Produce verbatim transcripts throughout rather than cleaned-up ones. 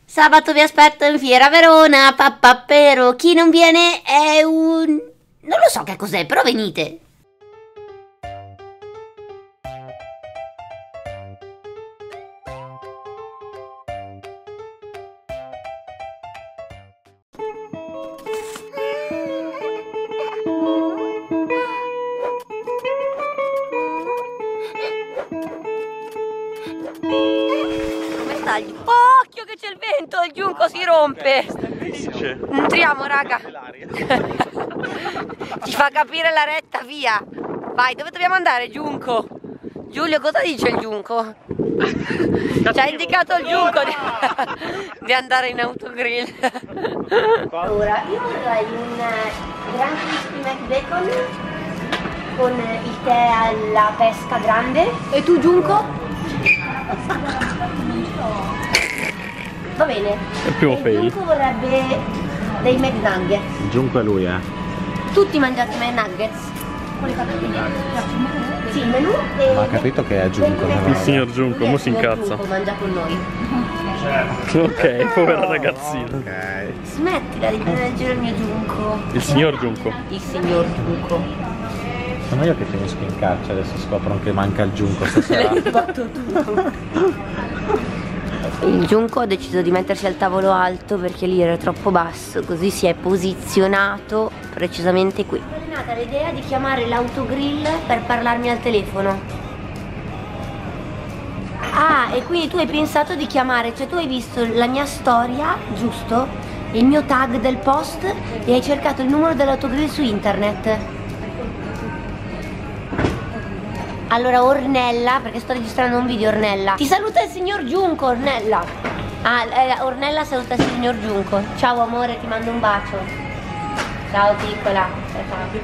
Sabato vi aspetto in Fiera Verona, pappappero. Chi non viene è un... non lo so che cos'è, però venite. Occhio che c'è il vento, il giunco si rompe. Entriamo, raga. Ci fa capire la retta, via. Vai, dove dobbiamo andare, giunco? Giulio, cosa dice il giunco? Ci ha indicato il giunco di, di andare in autogrill. Ora, io vorrei un Grand Crispy McBacon con il tè alla pesca grande. E tu, giunco? Va bene. È il primo fail. Il Giunco vorrebbe dei McNuggets. Il Giunco è lui, eh. Tutti mangiate McNuggets. Sì, il menù e... Ma ha capito che è Giunco. Il signor Giunco, mo si incazza. Il mangia con noi. Ok, povera ragazzina. Ok. Smettila di prendere in giro il mio Giunco. Il signor Giunco. Il signor Giunco. Sono io che finisco in carcere, adesso scoprono che manca il Giunco stasera. Il Giunco ha deciso di mettersi al tavolo alto perché lì era troppo basso, così si è posizionato precisamente qui. Mi è nata l'idea di chiamare l'autogrill per parlarmi al telefono. Ah, e quindi tu hai pensato di chiamare, cioè tu hai visto la mia storia, giusto? Il mio tag del post e hai cercato il numero dell'autogrill su internet. Allora Ornella, perché sto registrando un video, Ornella. Ti saluta il signor Giunco, Ornella. Ah, eh, Ornella saluta il signor Giunco. Ciao amore, ti mando un bacio. Ciao piccola. Ciao.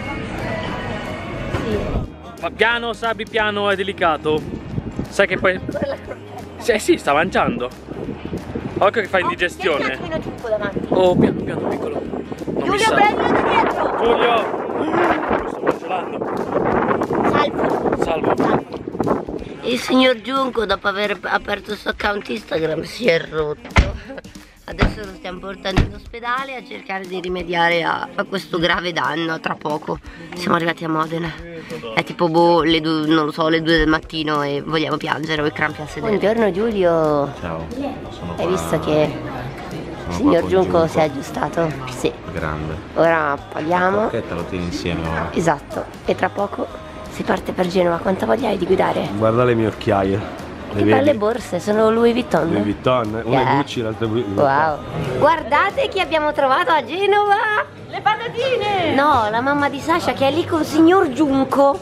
Sì. Piano, Sabi, piano, è delicato. Sai che poi... Sì, sì, sta mangiando. Occhio che fa indigestione. Oh, Giunco davanti. Oh, piano, piano, piccolo. Non Giulio, prendilo dietro. Giulio! Lo sto congelando. Salvo. Salvo. Il signor Giunco, dopo aver aperto il suo account Instagram, si è rotto. Adesso lo stiamo portando in ospedale a cercare di rimediare a, a questo grave danno. Tra poco siamo arrivati a Modena. È tipo boh, le due, non lo so, le due del mattino e vogliamo piangere o i crampi al sedere. Buongiorno Giulio. Ciao. Sono Hai qua... visto che il signor Giunco, Giunco si è aggiustato? Sì. Grande. Ora paghiamo. Perché te lo tieni insieme ora? Esatto. E tra poco si parte per Genova. Quanta voglia hai di guidare? Guarda le mie occhiaie. Che belle borse, sono Louis Vuitton. Louis Vuitton, una Yeah. è Gucci, l'altra è Louis Vuitton. Wow. Guardate chi abbiamo trovato a Genova. Le patatine. No, la mamma di Sasha che è lì con il signor Giunco.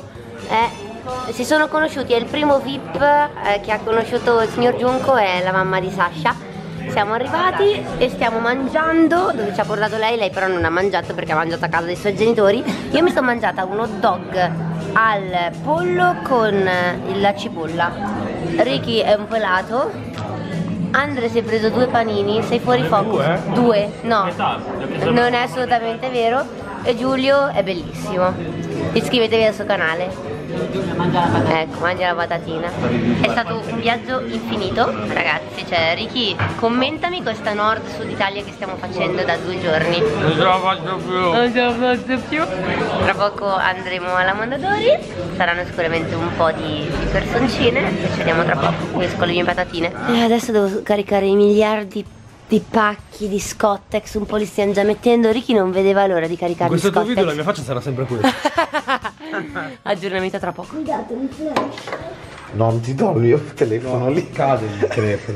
Eh, si sono conosciuti, è il primo V I P eh, che ha conosciuto il signor Giunco, è la mamma di Sasha. Siamo arrivati e stiamo mangiando dove ci ha portato lei, lei però non ha mangiato perché ha mangiato a casa dei suoi genitori. Io mi sono mangiata un hot dog al pollo con la cipolla. Ricky è un pelato. Andre si è preso due panini, sei fuori focus. Due? Due, no, non è assolutamente vero. E Giulio è bellissimo. Iscrivetevi al suo canale. Ecco, mangia la patatina. È stato un viaggio infinito, ragazzi. Cioè, Ricky, commentami questa nord-sud Italia che stiamo facendo da due giorni. Non ce la faccio più. Non ce la faccio più. Tra poco andremo alla Mondadori. Saranno sicuramente un po' di, di personcine. E ci vediamo tra poco. Esco le mie patatine. E adesso devo caricare i miliardi di pacchi di Scottex. Un po' li stiamo già mettendo. Ricky non vedeva l'ora di caricare In questo tuo Scottex. video la mia faccia sarà sempre qui. Aggiornamento tra poco. Non ti do il mio telefono lì. Cade il telefono.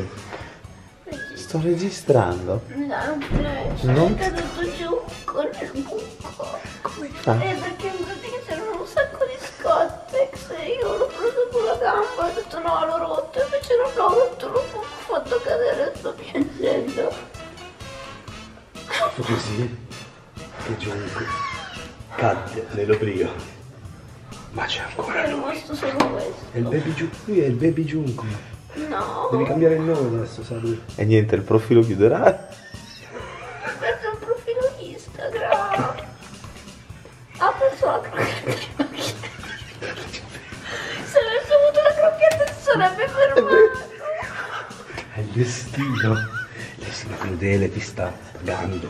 Sto registrando. No, Non- è caduto giù con il buco. Come fa? Eh, perché in pratica c'erano un sacco di Scottex e io l'ho preso con la gamba e ho detto no, l'ho rotto, invece non l'ho rotto, l'ho fatto cadere e sto piangendo. Così che Giunco cadde nell'oblio. Ma c'è ancora È lui. rimasto solo questo. È il baby Giunco. Lui è il baby Giunco. No. Devi cambiare il nome adesso, sai? E niente, il profilo chiuderà. Questo è un profilo Instagram. Ha perso la crocchetta. Se avesse avuto la crocchetta si sarebbe fermato. È il destino. Lei si è crudele, ti sta pagando.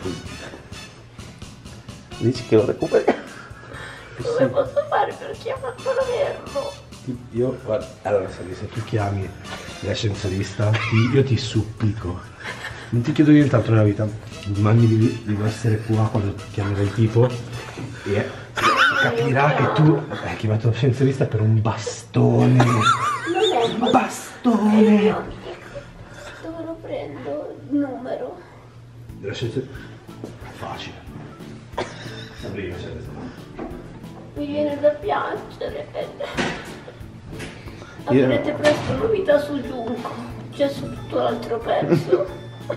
Dici che lo recuperi? Come posso fare per chiamarlo averlo? Io, guarda, allora Sally, se tu chiami l'ascensorista, ti- io ti supplico, non ti chiedo nient'altro nella vita, domani devi, devi essere qua quando chiamerai il tipo e capirà che tu hai chiamato l'ascensorista per un bastone. Un bastone! Dove lo prendo il numero? Dell'ascensorista? Facile. Sabrina, c'è questo. Mi viene da piangere. Avrete presto novità su Giunco. C'è su tutto l'altro pezzo.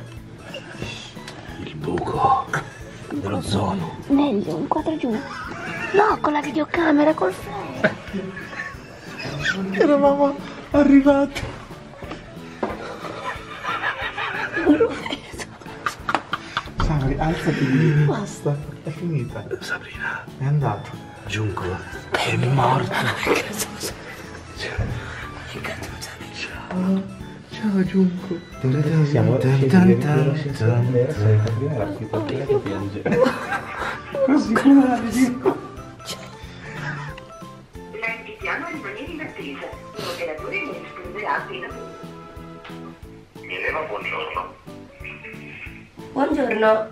Il buco dello zono. Meglio, inquadra giù. No, con la videocamera, col flash. Eravamo arrivati. Non lo vedo. Sabri, alzati lì. Basta, è finita. Sabrina, è andato. Giunco è morto. Ciao, ciao Giunco. Siamo dall'ascensore, sei Sabrina la figliola che piange. Così guardi. La invitiamo a rimanere in attesa. L'operatore ne risponderà appena. Mileva, buongiorno. Buongiorno.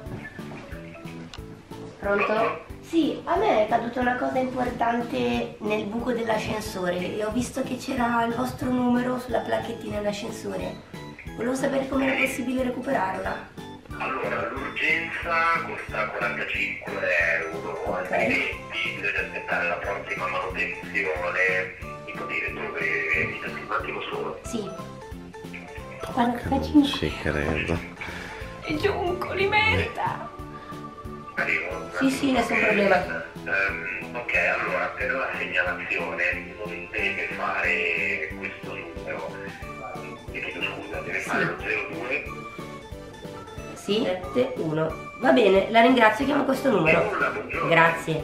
Pronto? Sì, a me è caduta una cosa importante nel buco dell'ascensore e ho visto che c'era il vostro numero sulla placchettina dell'ascensore. Volevo sapere come era possibile recuperarla. Allora, l'urgenza costa quarantacinque euro, altrimenti bisogna aspettare la prossima manutenzione. Mi può dire dove mi senti un attimo solo? Sì. quarantacinque. Ci credo. E Giunco li merita. Arrivo. Sì, sì, nessun problema. Um, ok, allora, per la segnalazione non deve fare questo numero. Vi chiedo scusa, deve Sì. fare lo zero due. Sì, sette uno. Va bene, la ringrazio, chiamo questo numero. Nulla, buongiorno. Grazie.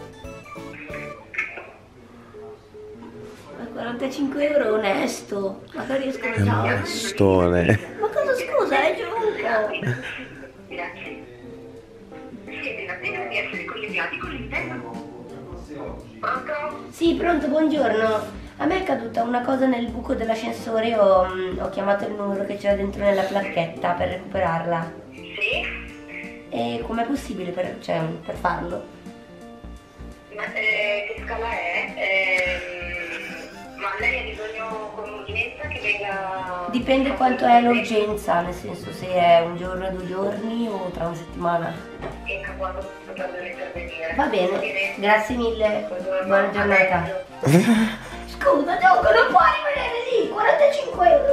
Ma quarantacinque euro onesto. Magari riesco a È un usarlo. bastone. Ma cosa scusa, è Giunco? Grazie. Siete in attesa di essere collegati con l'interno. Pronto? Sì, pronto, buongiorno. A me è caduta una cosa nel buco dell'ascensore, ho, mm, ho chiamato il numero che c'era dentro nella placchetta per recuperarla. Sì? E com'è possibile per, cioè, per farlo? Ma eh, che scala è? Ehm, ma lei ha bisogno con urgenza che venga... Dipende quanto è l'urgenza, nel senso se è un giorno, due giorni o tra una settimana. E quando potrebbero intervenire. Va bene, grazie mille, buona giornata. Scusa, Giunco, non può rimanere lì, quarantacinque euro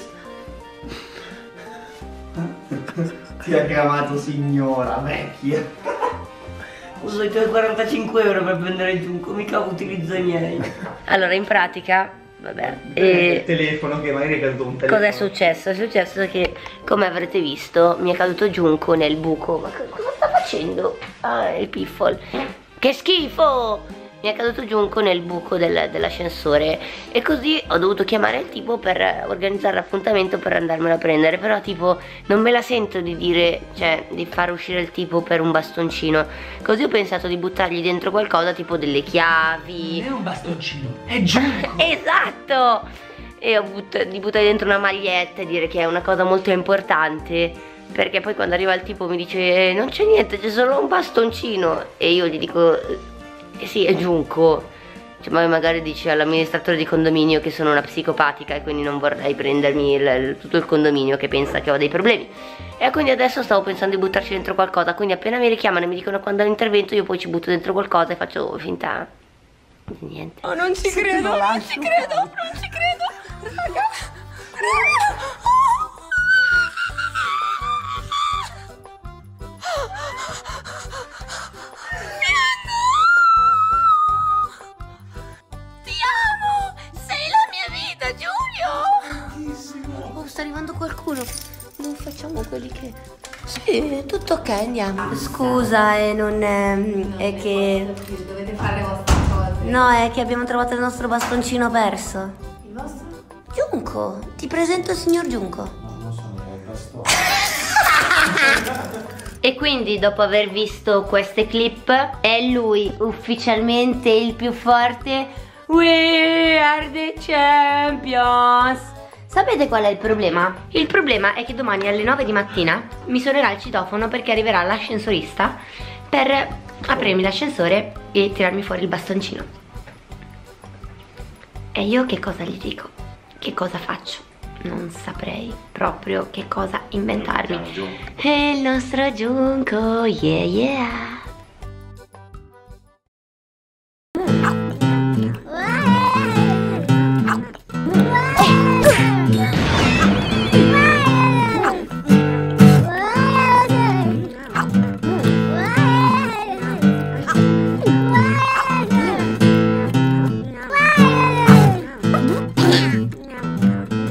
mi costa. Ti ha chiamato signora vecchia. Uso i tuoi quarantacinque euro per prendere Giunco, mica utilizzo i miei. Allora, in pratica, vabbè, Il telefono che magari è caduto un telefono. cosa è successo? È successo che, come avrete visto, mi è caduto Giunco nel buco. Ma co- cosa sta facendo? Ah, il piffol. Che schifo! Mi è caduto Giunco nel buco del- dell'ascensore e così ho dovuto chiamare il tipo per organizzare l'appuntamento per andarmelo a prendere. Però tipo non me la sento di dire, cioè di far uscire il tipo per un bastoncino. Così ho pensato di buttargli dentro qualcosa tipo delle chiavi. Non è un bastoncino, è Giunco. Esatto! E ho but- di buttare dentro una maglietta e dire che è una cosa molto importante, perché poi quando arriva il tipo mi dice "Eh, non c'è niente, c'è solo un bastoncino", e io gli dico eh sì, è Giunco. Cioè, ma magari dici all'amministratore di condominio che sono una psicopatica e quindi non vorrei prendermi il- il- tutto il condominio che pensa che ho dei problemi. E quindi adesso stavo pensando di buttarci dentro qualcosa, quindi appena mi richiamano e mi dicono quando è l'intervento io poi ci butto dentro qualcosa e faccio finta di niente. Oh, non ci credo, non ci credo, non ci credo, raga, raga. Ti amo, sei la mia vita, Giulio. Oh, sta arrivando qualcuno. Non facciamo quelli che... Sì, tutto ok, andiamo. Scusa, e non è, è che... Dovete fare le vostre cose. No, è che abbiamo trovato il nostro bastoncino perso. Il vostro? Giunco, ti presento il signor Giunco. No, non sono il bastone. E quindi dopo aver visto queste clip è lui ufficialmente il più forte. We are the champions. Sapete qual è il problema? Il problema è che domani alle nove di mattina mi suonerà il citofono perché arriverà l'ascensorista per aprirmi l'ascensore e tirarmi fuori il bastoncino. E io che cosa gli dico? Che cosa faccio? Non saprei proprio che cosa inventarmi. E il nostro Giunco, yeah yeah.